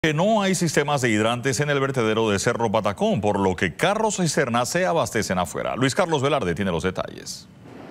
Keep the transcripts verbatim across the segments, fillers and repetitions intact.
Que no hay sistemas de hidrantes en el vertedero de Cerro Patacón, por lo que carros y cisternas se abastecen afuera. Luis Carlos Velarde tiene los detalles.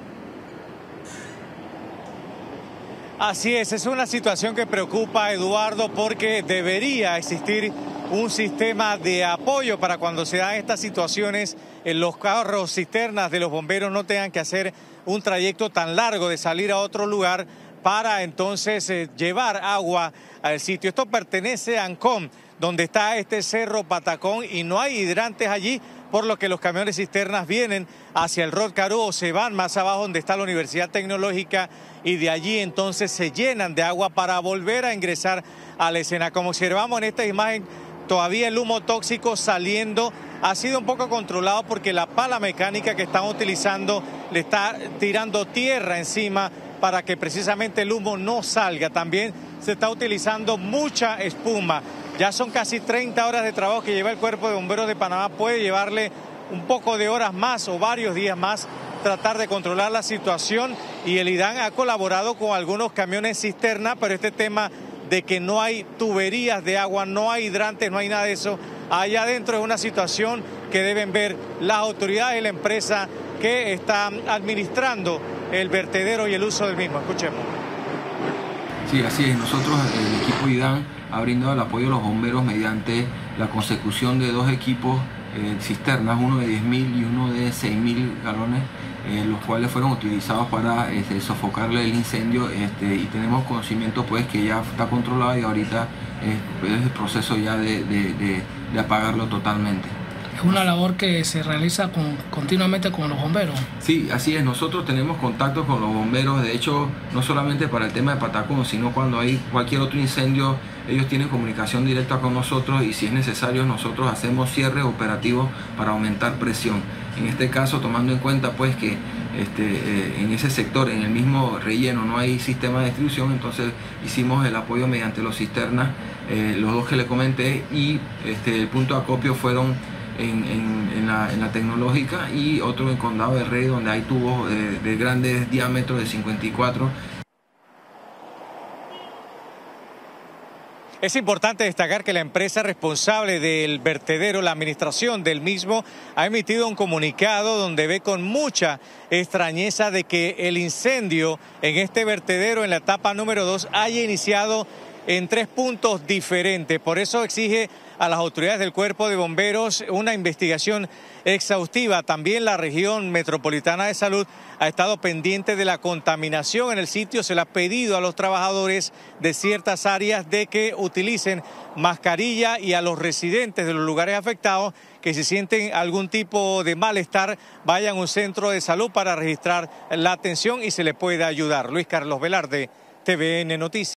Así es, es una situación que preocupa, Eduardo, porque debería existir un sistema de apoyo para cuando se dan estas situaciones, en los carros cisternas de los bomberos no tengan que hacer un trayecto tan largo de salir a otro lugar para entonces eh, llevar agua al sitio. Esto pertenece a ANCOM, donde está este Cerro Patacón, y no hay hidrantes allí, por lo que los camiones cisternas vienen hacia el Rod Caru o se van más abajo donde está la Universidad Tecnológica, y de allí entonces se llenan de agua para volver a ingresar a la escena. Como observamos en esta imagen, todavía el humo tóxico saliendo ha sido un poco controlado porque la pala mecánica que están utilizando le está tirando tierra encima para que precisamente el humo no salga. También se está utilizando mucha espuma. Ya son casi treinta horas de trabajo que lleva el Cuerpo de Bomberos de Panamá. Puede llevarle un poco de horas más o varios días más tratar de controlar la situación, y el IDAN ha colaborado con algunos camiones cisterna, pero este tema de que no hay tuberías de agua, no hay hidrantes, no hay nada de eso allá adentro, es una situación que deben ver las autoridades y la empresa que está administrando el vertedero y el uso del mismo. Escuchemos. Sí, así es. Nosotros, el equipo IDAN, ha brindado el apoyo a los bomberos mediante la consecución de dos equipos eh, cisternas, uno de diez mil y uno de seis mil galones, eh, los cuales fueron utilizados para este, sofocarle el incendio, este, y tenemos conocimiento pues que ya está controlado y ahorita eh, es el proceso ya de, de, de, de apagarlo totalmente. Es una labor que se realiza con, continuamente con los bomberos. Sí, así es. Nosotros tenemos contacto con los bomberos. De hecho, no solamente para el tema de Patacón, sino cuando hay cualquier otro incendio, ellos tienen comunicación directa con nosotros, y si es necesario nosotros hacemos cierres operativos para aumentar presión. En este caso, tomando en cuenta pues que este, eh, en ese sector, en el mismo relleno, no hay sistema de distribución, entonces hicimos el apoyo mediante los cisternas, eh, los dos que le comenté, y este, el punto de acopio fueron En, en, en, la, en la Tecnológica, y otro en Condado del Rey, donde hay tubos de, de grandes diámetros de cincuenta y cuatro. Es importante destacar que la empresa responsable del vertedero, la administración del mismo, ha emitido un comunicado donde ve con mucha extrañeza de que el incendio en este vertedero, en la etapa número dos, haya iniciado en tres puntos diferentes. Por eso exige a las autoridades del Cuerpo de Bomberos una investigación exhaustiva. También la región metropolitana de salud ha estado pendiente de la contaminación en el sitio. Se le ha pedido a los trabajadores de ciertas áreas de que utilicen mascarilla, y a los residentes de los lugares afectados que si sienten algún tipo de malestar vayan a un centro de salud para registrar la atención y se les puede ayudar. Luis Carlos Velarde, T V N Noticias.